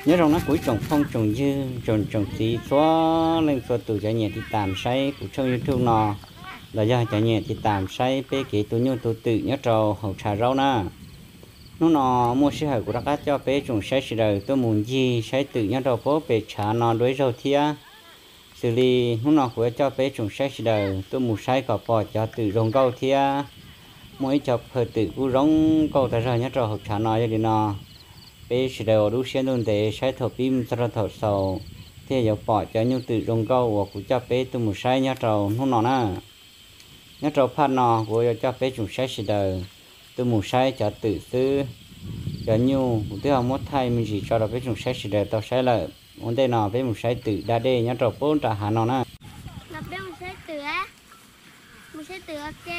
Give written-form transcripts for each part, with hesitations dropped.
nhớ rằng nó cuối trồng phong trồng dư trồng tí xóa lên xóa tụ cho nhẹ thì tạm say của trong YouTube nọ là do cho nhẹ thì tạm say bê kỹ tụ nhau tụ tự nhớ trầu hậu trà rau na nó nọ mua sư hậu của các cho bê trồng say sự đời tôi muốn gì say tự nhớ trầu bố bê trà nọ đối rau thia xử lý nó nọ của cho bê trồng say sự đời tôi muốn say cỏ bò cho tự rồng câu thia mỗi chọc hơi tự cú rong câu ta ra nhớ trầu hậu trà nọ cho đi nọ bây giờ đủ xe luôn để sai thầu pin cho thầu sầu thế giờ bỏ cho nhau tự rong câu và cũng cho bé tôi một sai nhá trầu nó nọ nè nhá trầu phát nọ của cho bé chúng sai sẽ đời tôi một sai cho tự tư cho nhau tôi không muốn thay mình chỉ cho bé chúng sai sẽ đời tao sai là vấn đề nọ bé một sai tự đa đê nhá trầu bốn trả hà nọ nè là bé một sai tự á một sai tự cái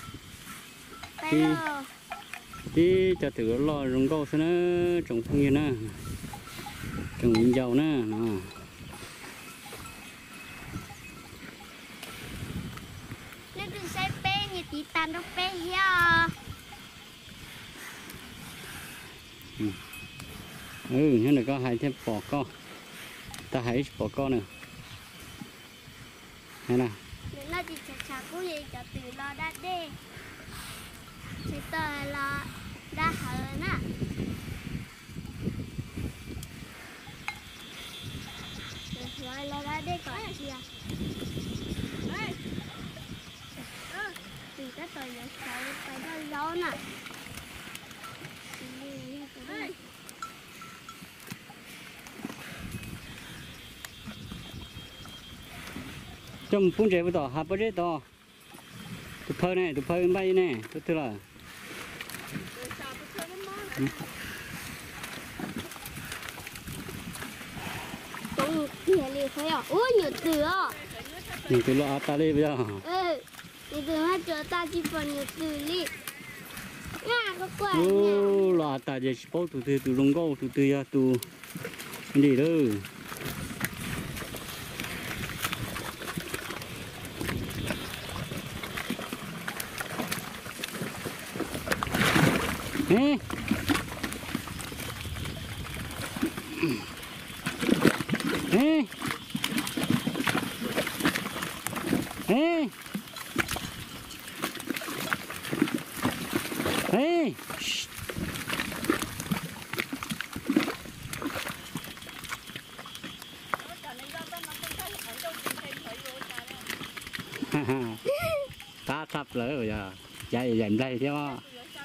đi cho thử lo rong câu xem nó trồng phong như nè trồng dầu nè nó nếu đừng sai bé như tí tan đâu bé heo như này có hai thêm bò co ta hãy bò co nè hay nè nếu nó chỉ chả có gì cho từ lo đã đi chỉ tờ là đã hở nè rồi lo đã đi có gì à từ cái tờ giờ sợ phải đó lâu nè trong phun trẻ với tỏ hạt bớt to tụt phơi bay nè tức là trong nhiều liều thấy à ôi nhiều từ à nhiều từ lo ta đi bây giờ nhiều từ hai chỗ ta chỉ phần nhiều từ đi nha có quậy ô lo ta chỉ bao tụt lông câu tụt ya tụt gì đó ê ê ê ê ta sắp lỡ rồi giờ chạy dần đây chứ không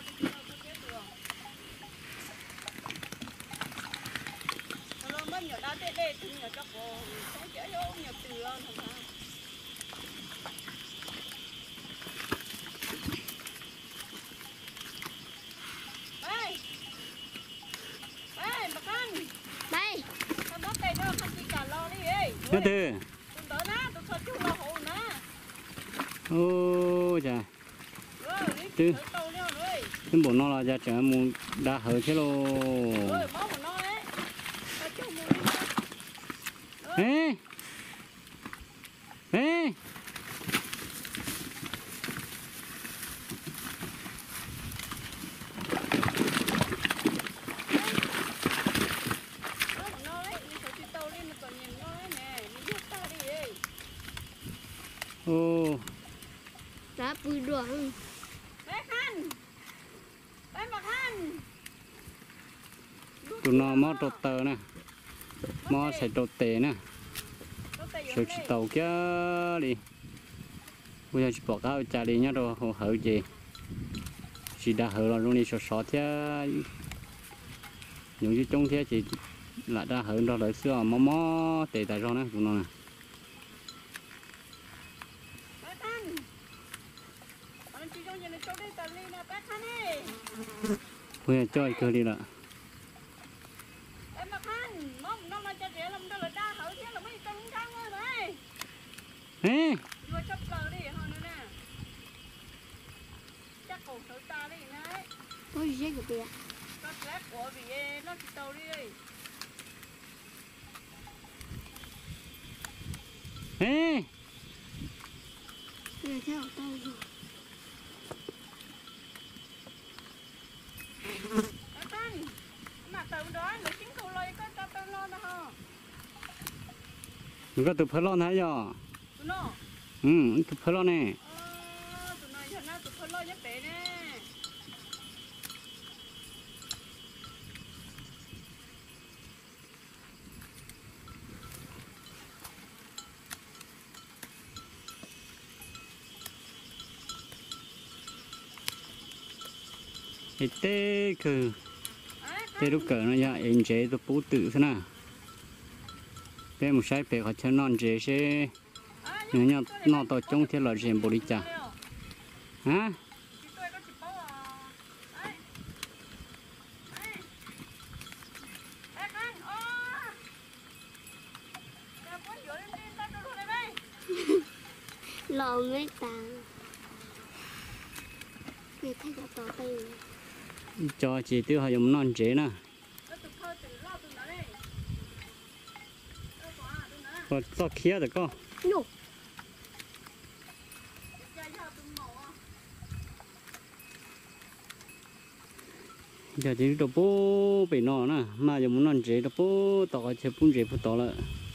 nhớ từ ô chà từ cái bộ nó là ra chợ muốn đã hở thế lô ê ê ô đã bùi đường tụi nó mót trộn tờ nè mót sẽ trộn tệ nè rồi chỉ tàu kia đi bây giờ chỉ bỏ cá trả đi nhá rồi hồ hở gì chỉ đã hở là luôn đi sọt thế những cái trong thế chỉ là đã hở đó là xưa mó tệ tại rồi nè tụi nó nè bây giờ chơi cơ đi là ê ôi gì cái bia ê theo tao rồi mà từ đó là chính cô lôi có cho tôi lo có tụi phơi lon thấy chưa tụi nó tụi phơi lon nè tụi nó cho nó tụi phơi lo nhất bé nè tê cứ tê lúc cỡ nó ya em chế tôi bố tự thế nào bé một sai bé họ chơi non chế sẽ nhớ nó to trong thế là riêng bồ đi chả hả lò mấy tàng người thay cho tỏ tay cho chị tiêu họ dùng non chế nè và cho kia được không nhục giờ chỉ đồ bố bị nọ nè mà dùng non chế đồ bố tỏ chế bún chế bún tỏ lại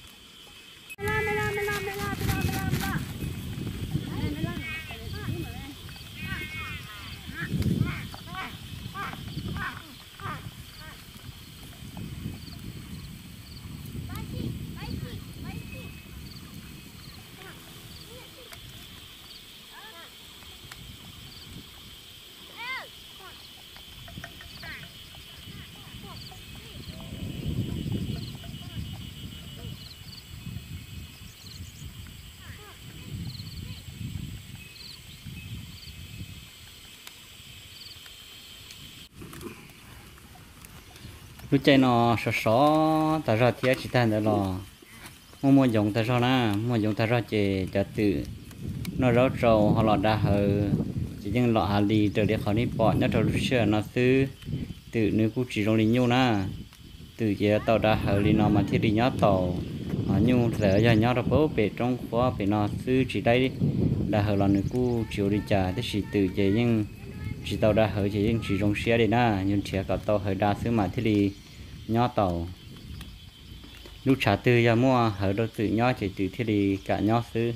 lúc chạy nó sọ sọ ta ra thiệt chỉ thành đó là mua dùng ta ra na mua dùng ta ra chỉ cho tự nó rau trâu họ lọt ra hờ chỉ những lọ hà lì từ để họ đi bỏ nhớ trâu lúc xưa nó xứ tự nếu cũng chỉ trong đi nhiêu na từ giờ tàu ra hờ lì nó mà thiết đi nhớ tàu họ nhiêu giờ giờ nhớ ra bố về trong khóa về nó xứ chỉ đây đã hờ là nếu cũng chịu đi trả thì chỉ từ giờ nhưng chỉ tàu ra hờ chỉ những chỉ trong xe đi na nhưng chỉ cả tàu hờ đa xứ mà thiết đi nhớ tàu lúc trả từ giờ mua hở đâu tự nhớ chỉ từ thiết đi cả nhớ xứ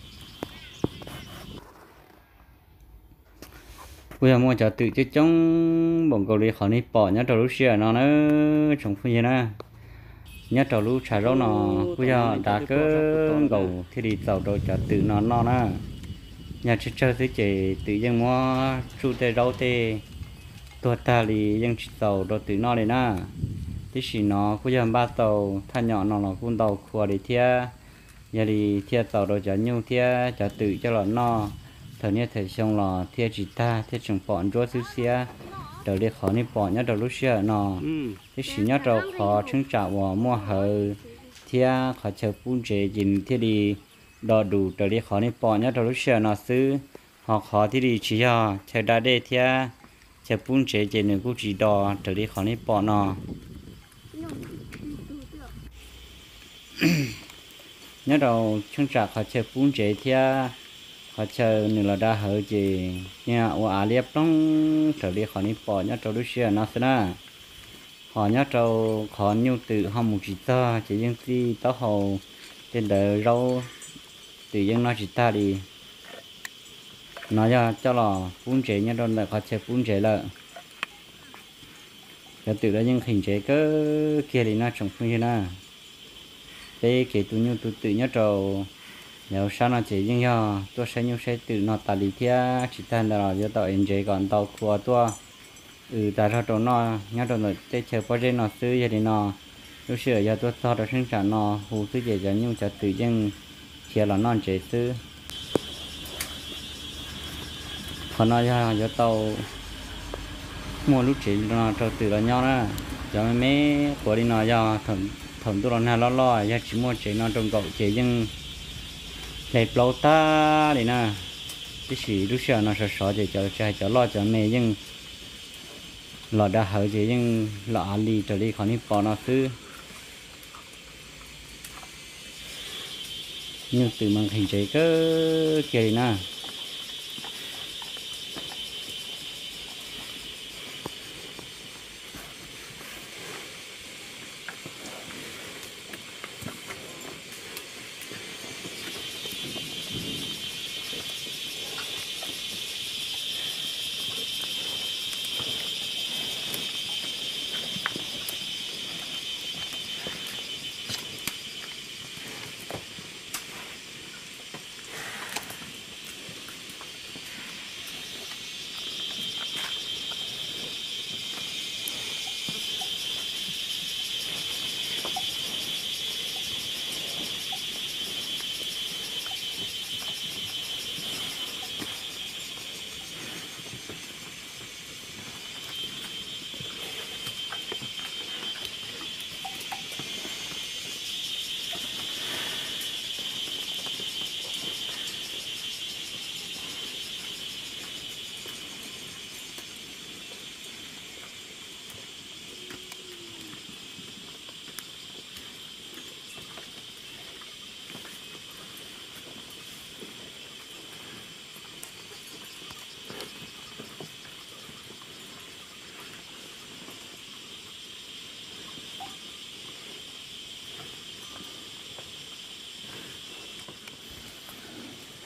bây giờ mua trả tự chứ trong bọn cầu đi khỏi đi bỏ nhớ trâu lúc xưa nó trồng phương gì nè nhớ trâu lúc trả rau nó bây giờ đã cứ cầu thiết đi tàu rồi trả tự nó nè nhà chơi thứ chỉ tự dân mua chu tê rau tê tua ta đi dân tàu rồi tự nó này nè tí xí nó bây giờ ba tàu than nhỏ nó là con tàu khua đi thia giờ đi thia tàu rồi trả nhiêu thia trả tự cho nó thời niên thời xong là thia chỉ ta thia trồng bọn chúa xứ xia đầu đi khó đi bọn nhớ đầu lúc xưa nó tí xí nhớ đầu khó trứng trả vào mua hờ thia khó chờ bún chế dìm thia đi đò đủ đầu đi khó đi bọn nhớ đầu lúc xưa nó xứ họ khó thì đi chỉ cho chờ đa đê thia chờ bún chế dìm nữa cũng chỉ đò đầu đi khó đi bọn nó nhớ đầu chương trả họ chơi bún chế thia họ chơi nữa là đa hở gì nha ở liệp trong trở đi họ đi bỏ nhớ đầu đối xưa nó sẽ họ nhớ đầu họ nhiều từ họ một chỉ ta chỉ những gì tao hầu trên đời rau từ những nó chỉ ta đi nói cho là bún chế nhớ đầu là họ chơi bún chế là cái từ đó những hình chế cứ kia thì nó trồng phương như nào đây kể tụi nhau tụi tự nhớ trâu nếu sao nó chỉ nhưng do tôi sẽ nhau sẽ tự nó tạo lý thia chỉ thành là do tạo em chế còn tàu của tôi tại sao trâu nó nhớ trâu rồi để chờ bao giờ nóซื้อ thì nó lúc sửa giờ tôi cho được sinh sản nó hú thứ gì cho nhau cho tự nhiên chia là non chếซื้อ còn nó do tàu mua lúc chế nó trâu tự là nhau đó cho mấy của đi nó do thầm tôi là lo giờ chỉ mua chế nó trong cậu chế nhưng để lâu ta đi nè cái gì lúc xưa nó sợ để cho lo cho mẹ nhưng lo đã hở chế nhưng lo đi trở đi khỏi đi bỏ nó cứ nhưng từ mang hình chế cứ kia đi nè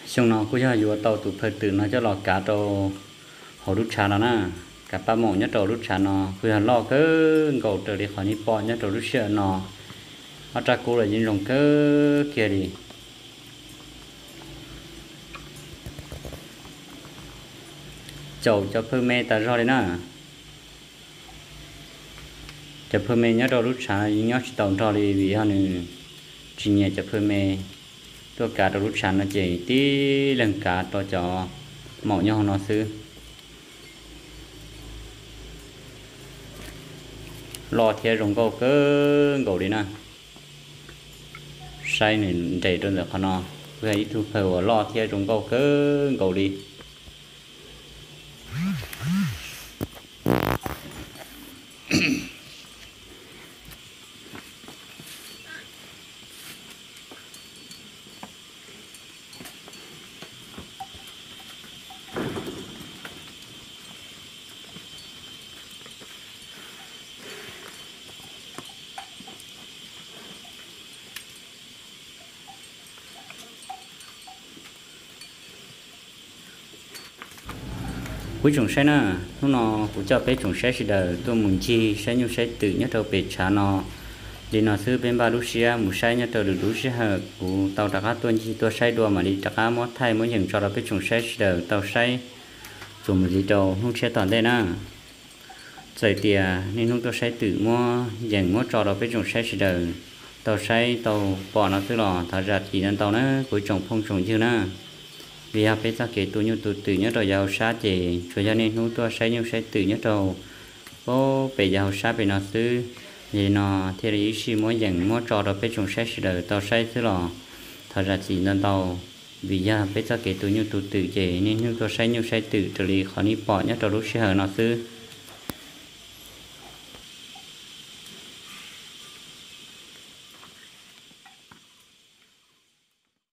xong nó cũng cho dù tàu tụ phơi từ nó cho lọ cá trâu họ đút trà nó nè cả ba mỏ nhất trâu đút trà nó cứ hàng lo cứ cầu trở đi khỏi đi bỏ nhất trâu đút trà nó ở tra cô là những rồng cơ kia đi chầu cho phơi mê ta rồi đấy nè cho phơi mê nhất trâu đút trà những nhóc tàu trâu đi vì họ này chỉ nhẹ cho phơi mê tôi cá trâu đút trà nó chỉ tí lần cá to cho mỏ nhau nó xứ lo theo rồng câu cơ cầu đi nè say này chạy trên được không nó về thu phèo lo theo rồng câu cơ cầu đi cuối trồng xe nè nó cũng cho bé trồng xe thì đời tôi muốn chi xe như xe tự nhất đầu bé trả nó đi nó xứ bên ba Lucia một xe nhất đầu được Lucia hở của tàu đặc á tuần chi tôi xe đua mà đi đặc á mót thay mới nhận cho nó bé trồng xe thì đời tàu xe dùng gì đâu không xe toàn đây nè rồi thì nên không tôi xe tự mua dành mót cho nó bé trồng xe thì đời tàu xe tàu bỏ nó từ lò thả ra thì nên tàu nó cuối trồng phong trồng chưa nè vì học bây giờ kể tôi như tôi tự nhất rồi giàu sát chỉ cho nên chúng tôi sẽ như sẽ tự nhất rồi có về giàu sát về nó xứ thì nó thì ý sĩ mỗi dạng mỗi trò rồi bây chúng sẽ đời tàu sẽ xứ lò thật ra chỉ nên tàu vì giờ bây giờ kể tôi như tôi tự chỉ nên chúng tôi sẽ như sẽ tự xử lý khó đi bỏ nhất rồi lúc sẽ hở nó xứ